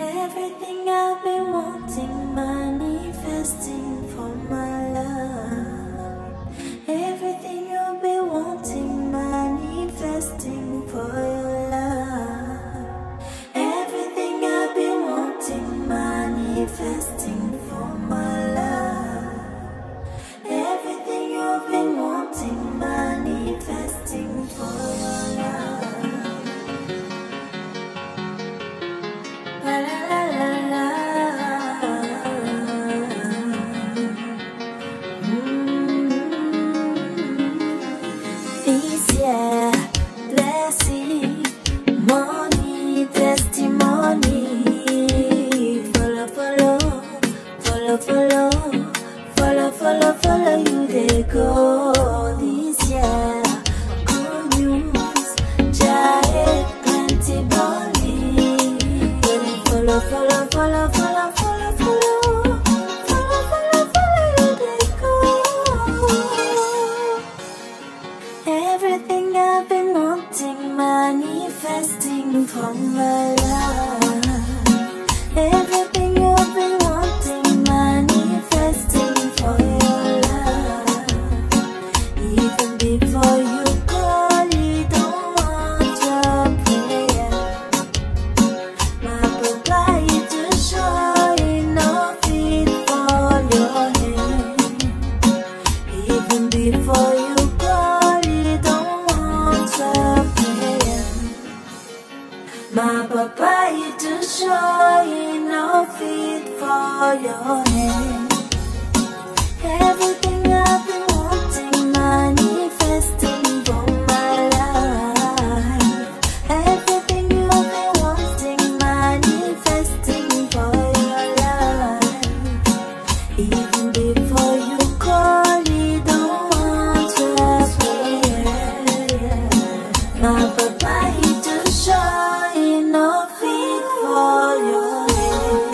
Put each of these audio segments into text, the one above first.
Everything I've been wanting, manifesting for my love. Everything you've been wanting, manifesting for your love. Everything I've been wanting, manifesting for my love. Everything you've been wanting, manifesting for your love. This year, blessing, money, testimony. Follow, follow, follow, follow, follow, follow, follow you they go. This year, good news, giant, plenty money. Follow, follow, follow, follow, follow, follow, follow, follow, follow you they go. Everything I've been wanting, manifesting for my life. Everything you've been wanting, manifesting for your life. Even before you call, you don't want your prayer. My papa, you just show enough it for your hand. Even before you call, you don't want your prayer. My papa, you just show enough it for your hand. Everything I've been wanting, manifesting for my life. Everything you've been wanting, manifesting for your life. Even before you call, you don't want your prayer. My papa, he just show enough it for your hand.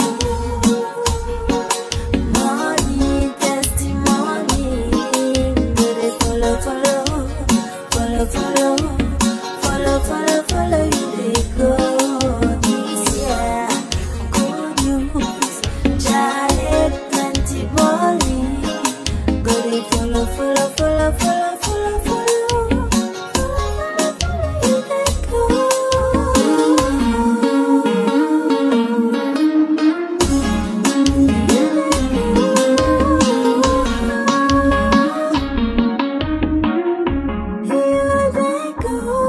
Money, testimony, gotta follow, follow, follow, follow, follow, follow, follow you they go. This year, good news, giant, plenty money. Gotta follow, follow, follow, follow, follow, follow, follow you they go. Here they go.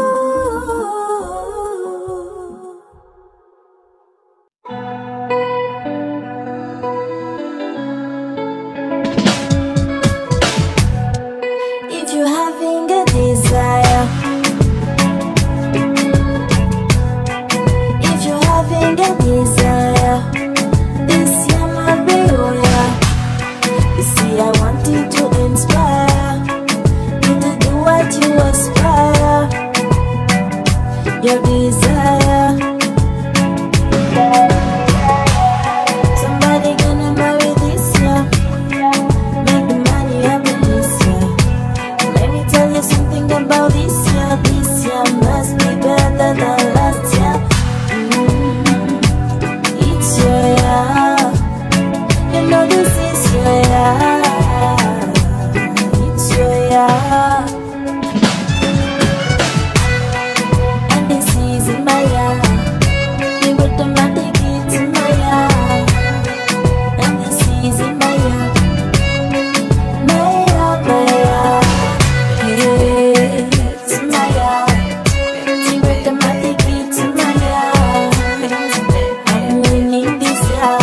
If you're having a desire, if you're having a desire, this year might be your year. You see, I want you to inspire you to do what you aspire. Your desire. Somebody gonna marry this year. Make the money happen this year. Let me tell you something about this year. This year must be better than last year. It's your year. You know this is your year. It's your year. And this is my year. You automatic, it's my year. And this is my year. My year, my year. It's my year. You automatic, it's my year. I'm winning this year.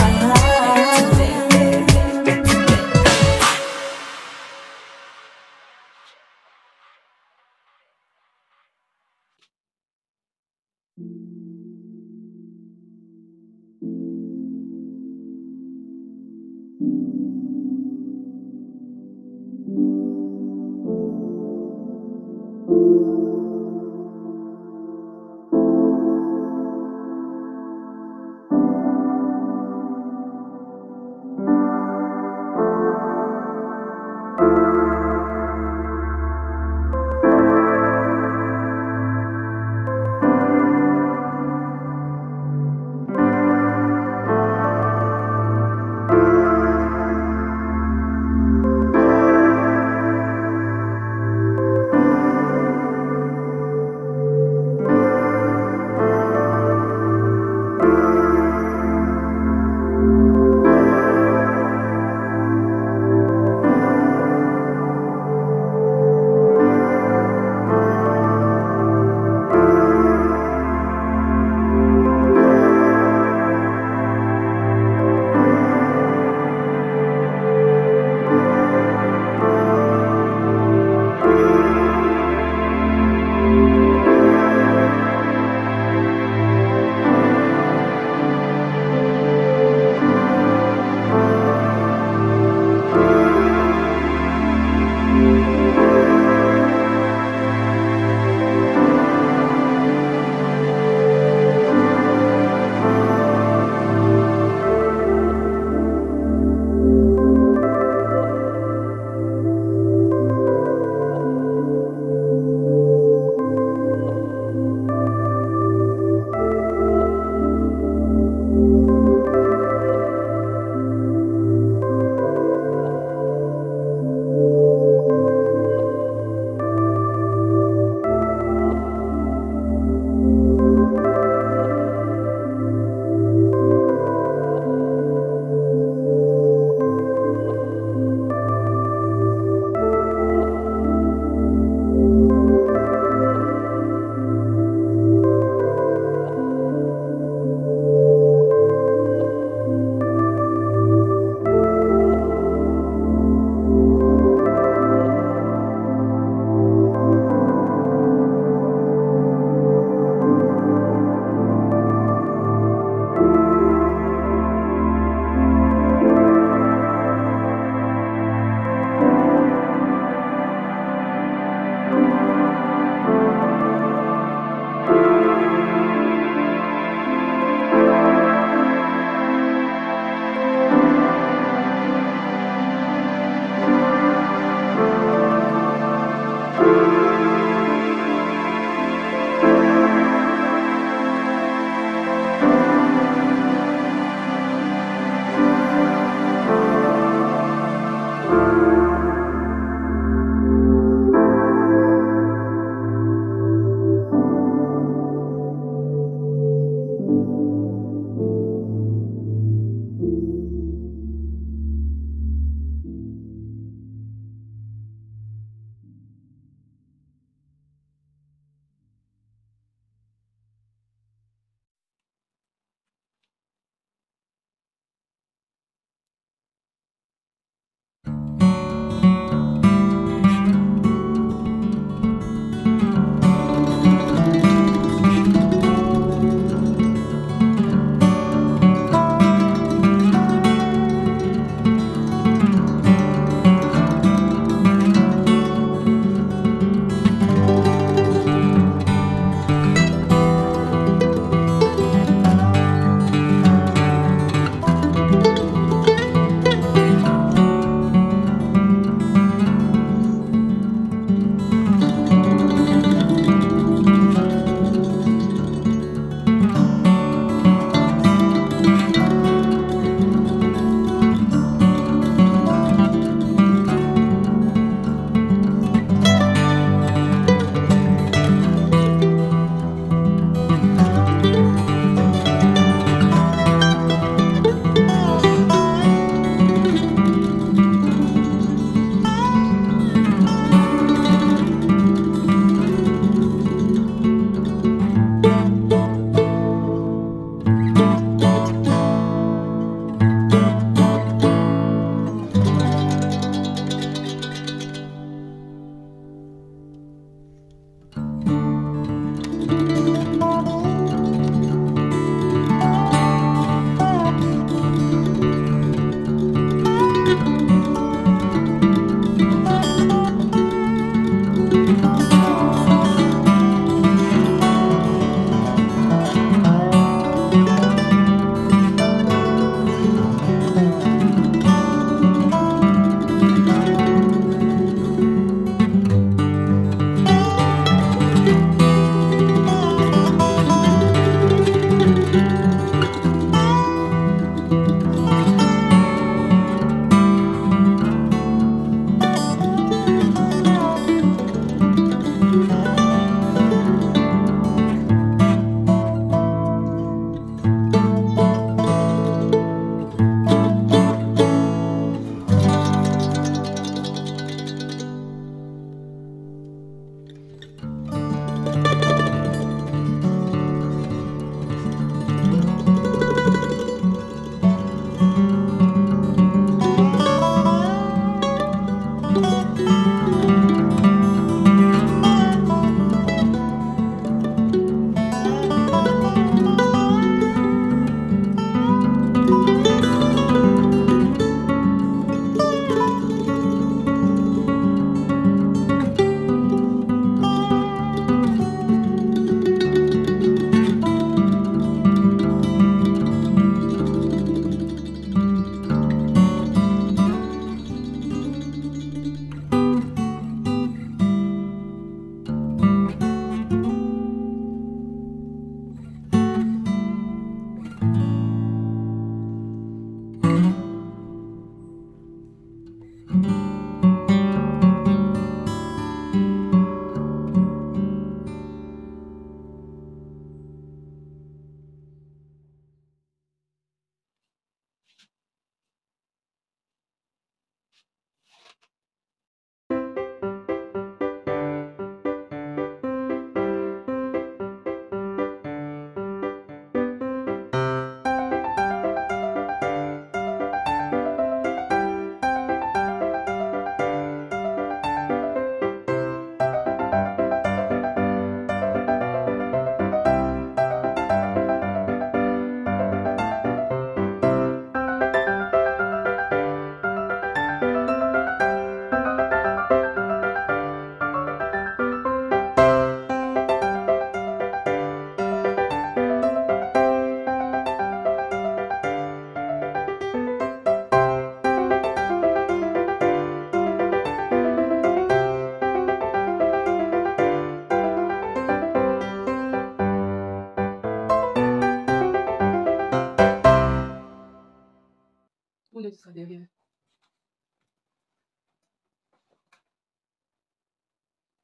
sera derrière.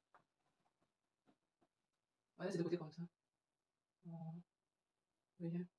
Voilà, c'est de côté comme ça. Vous voyez.